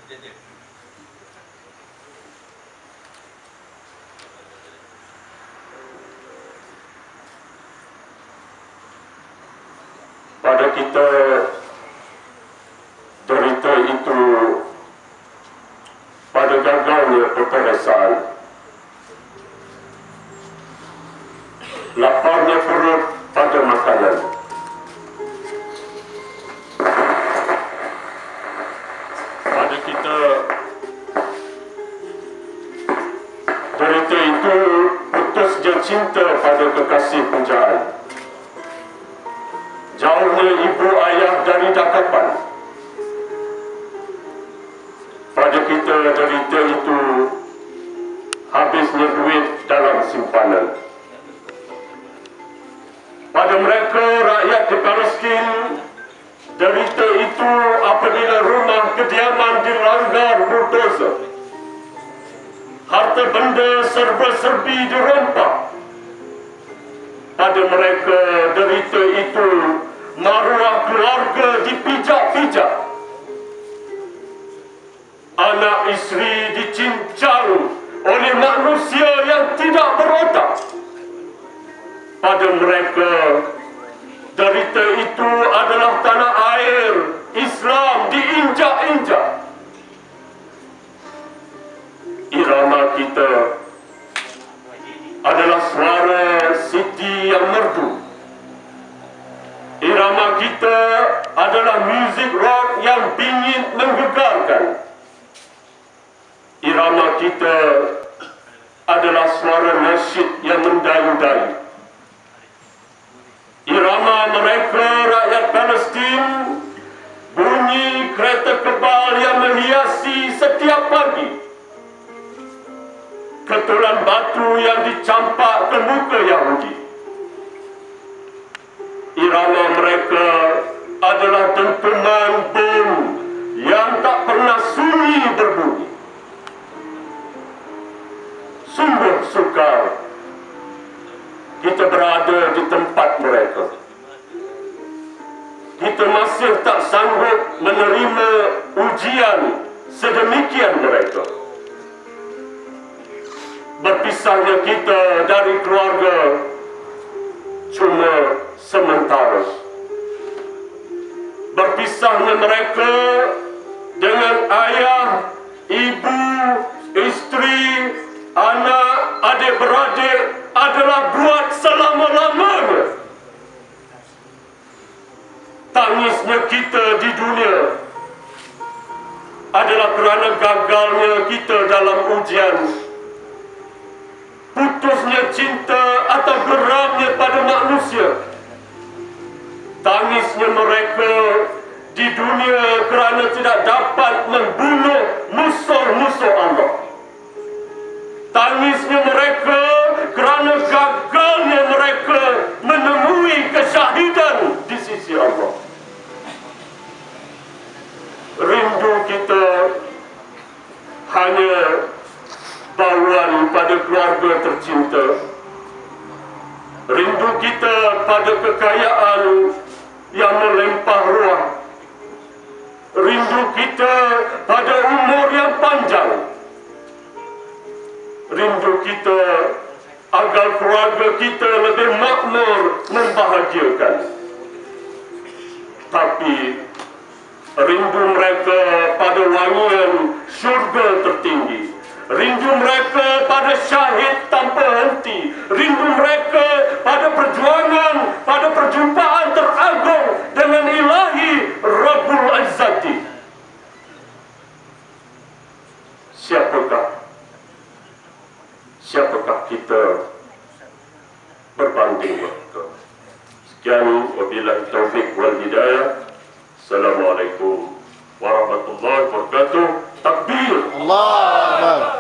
Pada kita derita itu pada gagalnya perperiksaan, laparnya perut pada makanan, pada kita derita itu putusnya cinta pada kekasih pujaan, jauhnya ibu ayah dari dakapan. Pada kita derita itu habisnya duit dalam simpanan. Pada mereka rakyat di Palestin, derita itu apabila rumah kediaman dilanggar bulldozer, harta benda serba-serbi dirompak. Pada mereka derita itu maruah keluarga dipijak-pijak, anak isteri dicincang oleh manusia yang tidak berotak. Pada mereka derita itu adalah tanah air Islam diinjak-injak. Irama kita adalah suara Siti yang merdu. Irama kita adalah muzik rock yang bingit menggegarkan. Irama kita adalah suara nasyid yang mendayu-dayu. Irama mereka rakyat Palestin bunyi kereta kebal yang menghiasi setiap pagi, ketulan batu yang dicampak ke muka Yahudi. Irama mereka adalah dentuman bom yang tak pernah sunyi berbunyi. Sungguh sukar kita berada di tempat mereka. Kita masih tak sanggup menerima ujian sedemikian mereka. Berpisahnya kita dari keluarga cuma sementara. Berpisahnya mereka dengan ayah, ibu, isteri, anak, adik-beradik adalah buat selama-lamanya. Tangisnya kita di dunia adalah kerana gagalnya kita dalam ujian. Putusnya cinta atau geramnya pada manusia. Tangisnya mereka di dunia kerana tidak dapat membunuh musuh-musuh Allah. Tangisnya mereka kerana gagalnya mereka menemui kesyahidan di sisi Allah. Rindu kita hanya bauan pada keluarga tercinta. Rindu kita pada kekayaan yang melimpah ruah. Rindu kita pada umur yang panjang. Rindu kita agar keluarga kita lebih makmur, membahagiakan. Tapi rindu mereka pada wangian syurga tertinggi. Rindu mereka pada syahid tanpa henti. Rindu mereka pada perjuangan, pada perjumpaan teragung dengan Ilahi Rabbul Izzati. Siapakah kita berbanding mereka? Sekian, wabillahi taufiq wal hidayah. Assalamualaikum warahmatullahi wabarakatuh. Takbir. Allah.